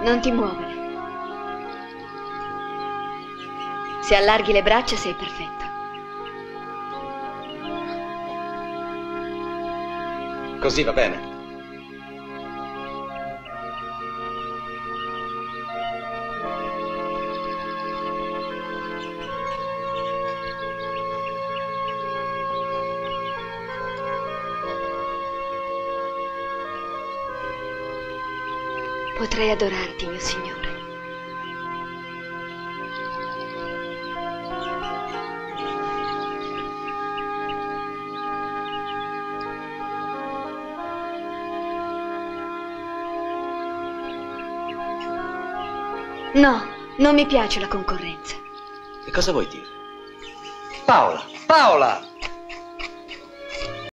Non ti muovere. Se allarghi le braccia sei perfetto. Così va bene. Potrei adorarti, mio Signore. No, non mi piace la concorrenza. E cosa vuoi dire? Paola! Paola!